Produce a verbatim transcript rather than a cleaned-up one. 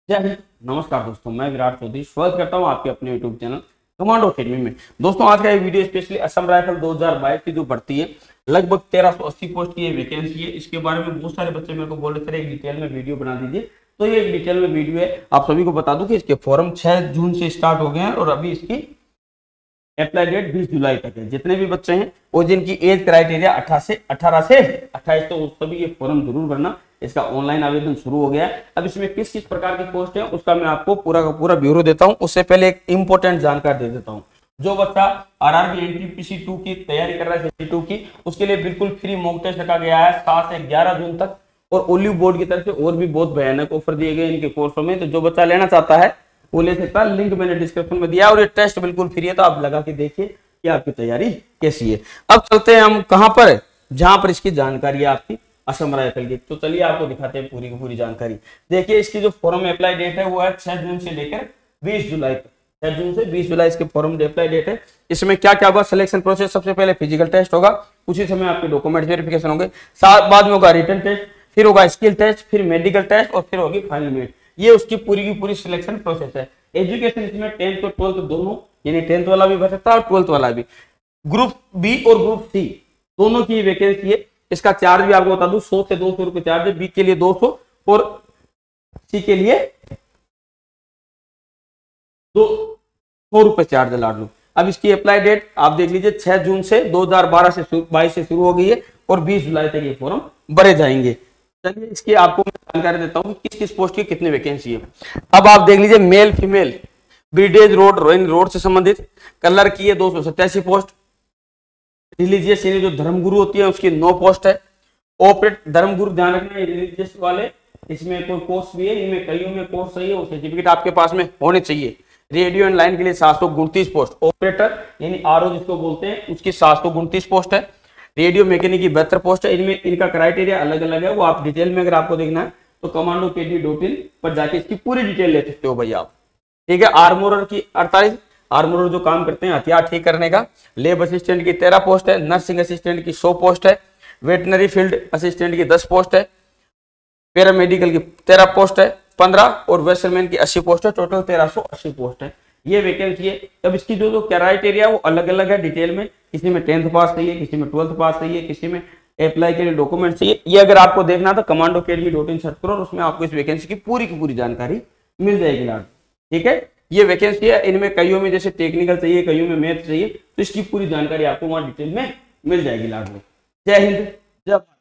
जय हिंद, नमस्कार दोस्तों, मैं विराट चौधरी स्वागत करता हूं आपके अपने यूट्यूब चैनल कमांडो अकेडमी में। दोस्तों आज का ये वीडियो स्पेशली असम राइफल दो हज़ार बाईस की जो भर्ती है, लगभग तेरह सौ अस्सी पोस्ट की ये वैकेंसी है। इसके बारे में बहुत सारे बच्चे मेरे को बोल रहे थे एक डिटेल में वीडियो बना दीजिए, तो ये एक डिटेल में वीडियो है। आप सभी को बता दूं कि इसके फॉर्म छह जून से स्टार्ट हो गए हैं और अभी इसकी अप्लाई डेट बीस जुलाई तक है। जितने भी बच्चे हैं और जिनकी एज क्राइटेरिया अठारह से अठारह से अट्ठाईस, तो सभी ये फॉर्म जरूर भरना। इसका ऑनलाइन आवेदन शुरू हो गया है। अब इसमें किस किस प्रकार की पोस्ट है उसका मैं आपको पूरा का पूरा ब्यूरो देता हूं। उससे पहले एक इंपॉर्टेंट जानकारी दे देता हूं। जो बच्चा आरआरबी एनटीपीसी टू की तैयारी कर रहा है टू की, उसके लिए बिल्कुल फ्री मॉक टेस्ट रखा गया है सात से ग्यारह जून तक। और ओलिव बोर्ड की तरफ से और भी बहुत भयानक ऑफर दिए गए इनके कोर्सों में, तो जो बच्चा लेना चाहता है वो ले सकता है। लिंक मैंने डिस्क्रिप्शन में दिया और ये टेस्ट बिल्कुल फ्री है, तो आप लगा के देखिए कि आपकी तैयारी कैसी है। अब चलते हैं हम कहां पर, जहां पर इसकी जानकारी है आपकी असम राइफल की। तो चलिए आपको दिखाते हैं पूरी की पूरी जानकारी। देखिए इसकी जो फॉर्म अप्लाई डेट है वो है छह जून से लेकर बीस जुलाई तक। छह जून से बीस जुलाई इसके फॉर्म अप्लाई डेट है। इसमें क्या क्या होगा, सिलेक्शन प्रोसेस, सबसे पहले फिजिकल टेस्ट होगा, उसी समय आपके डॉक्यूमेंट वेरिफिकेशन होंगे, साथ बाद में होगा रिटन टेस्ट, फिर होगा स्किल टेस्ट, फिर मेडिकल टेस्ट और फिर होगी फाइनल मेरिट। ये उसकी पूरी की पूरी सिलेक्शन प्रोसेस है। एजुकेशन इसमें टेंथ और ट्वेल्थ दोनों, यानी टेंथ वाला भी भर सकता है और ट्वेल्थ वाला भी। ग्रुप बी और ग्रुप सी दोनों की वैकेंसी है। इसका चार्ज भी आपको बता दूं, सौ से दो सौ रुपए चार्ज है। बी के लिए दो सौ और सी के लिए दो सौ रुपए चार्ज लाड लो। अब इसकी अप्लाई डेट आप देख लीजिए, छह जून से दो हज़ार बारह से बाईस से शुरू हो गई है और बीस जुलाई तक ये फॉर्म भरे जाएंगे। चलिए इसकी आपको मैं जानकारी देता हूँ किस किस पोस्ट की कितनी वैकेंसी है। अब आप देख लीजिए, मेल फीमेल ब्रिडेज रोड रोइंग रोड से संबंधित कलर की है दो सौ सत्तासी पोस्ट। रिलीजियस यानी जो धर्मगुरु होती है उसकी नौ पोस्ट है। ऑपरेट धर्मगुरु ध्यान रखना, रिलीजियस वाले इसमें कोई कोर्स भी है, इनमें कईयों में कोर्स चाहिए, वो सर्टिफिकेट आपके पास में होने चाहिए। रेडियो एंड लाइन के लिए सात सौ उनतीस पोस्ट। ऑपरेटर यानी आरओ जिसको बोलते हैं उसकी सात सौ उनतीस पोस्ट है। रेडियो मैकेनिक की बहत्तर पोस्ट है। इनमें इनका क्राइटेरिया अलग अलग है, वो आप डिटेल में अगर आपको देखना है तो कमांडो के डी डॉट इन पर जाके इसकी पूरी डिटेल ले सकते हो भाई आप, ठीक है। आर्मोरर की अड़तालीस, आर्मोरर जो काम करते हैं हथियार ठीक करने का। लेब असिस्टेंट की तेरह पोस्ट है। नर्सिंग असिस्टेंट की सौ पोस्ट है। वेटनरी फील्ड असिस्टेंट की दस पोस्ट है। पैरामेडिकल की तेरह पोस्ट है, पंद्रह, और वेस्टरमैन की अस्सी पोस्ट है। टोटल तेरह सौ अस्सी पोस्ट है, ये वैकेंसी है। अब इसकी जो जो क्राइटेरिया वो अलग अलग है डिटेल में। किसी में टेंथ पास चाहिए, किसी में ट्वेल्थ पास चाहिए, किसी में अप्लाई के लिए डॉक्यूमेंट चाहिए। ये अगर आपको देखना तो commando academy dot in search करो और उसमें आपको इस वैकेंसी की पूरी की पूरी जानकारी मिल जाएगी लाड, ठीक है। ये वैकेंसी है, इनमें कईयों में जैसे टेक्निकल चाहिए, कईयों में मैथ चाहिए, तो इसकी पूरी जानकारी आपको वहां डिटेल में मिल जाएगी लाड में। जय हिंद, जय भारत।